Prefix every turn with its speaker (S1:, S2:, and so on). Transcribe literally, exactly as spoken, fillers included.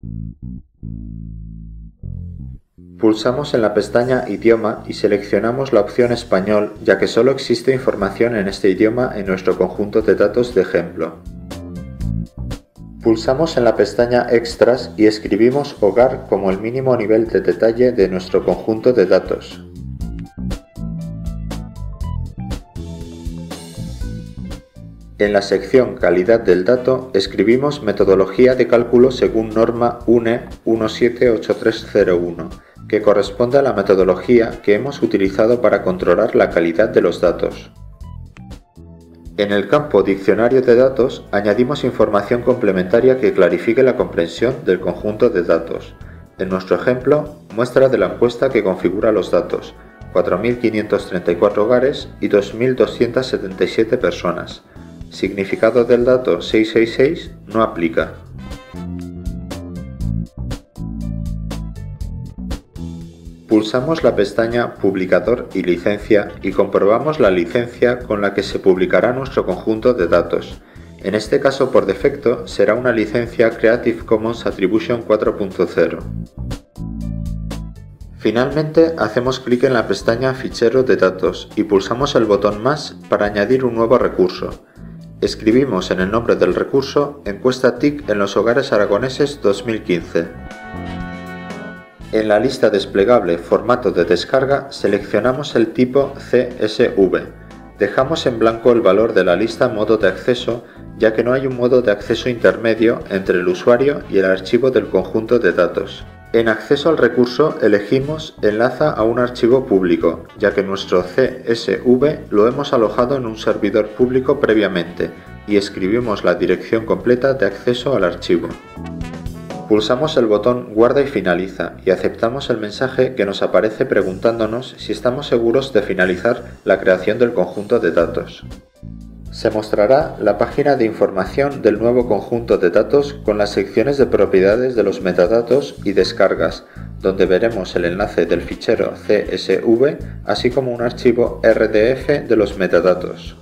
S1: Pulsamos en la pestaña Idioma y seleccionamos la opción Español, ya que solo existe información en este idioma en nuestro conjunto de datos de ejemplo. Pulsamos en la pestaña Extras y escribimos Hogar como el mínimo nivel de detalle de nuestro conjunto de datos. En la sección Calidad del dato escribimos Metodología de cálculo según norma U N E uno siete ocho tres cero uno, que corresponde a la metodología que hemos utilizado para controlar la calidad de los datos. En el campo Diccionario de datos añadimos información complementaria que clarifique la comprensión del conjunto de datos. En nuestro ejemplo, muestra de la encuesta que configura los datos, cuatro mil quinientos treinta y cuatro hogares y dos mil doscientas setenta y siete personas. Significado del dato seiscientos sesenta y seis no aplica. Pulsamos la pestaña Publicador y licencia y comprobamos la licencia con la que se publicará nuestro conjunto de datos. En este caso, por defecto, será una licencia Creative Commons Attribution cuatro punto cero. Finalmente, hacemos clic en la pestaña Fichero de datos y pulsamos el botón más para añadir un nuevo recurso. Escribimos en el nombre del recurso Encuesta T I C en los hogares aragoneses dos mil quince. En la lista desplegable Formato de descarga seleccionamos el tipo C S V. Dejamos en blanco el valor de la lista Modo de acceso, ya que no hay un modo de acceso intermedio entre el usuario y el archivo del conjunto de datos. En acceso al recurso elegimos Enlaza a un archivo público, ya que nuestro C S V lo hemos alojado en un servidor público previamente y escribimos la dirección completa de acceso al archivo. Pulsamos el botón Guarda y finaliza y aceptamos el mensaje que nos aparece preguntándonos si estamos seguros de finalizar la creación del conjunto de datos. Se mostrará la página de información del nuevo conjunto de datos con las secciones de propiedades de los metadatos y descargas, donde veremos el enlace del fichero C S V, así como un archivo R D F de los metadatos.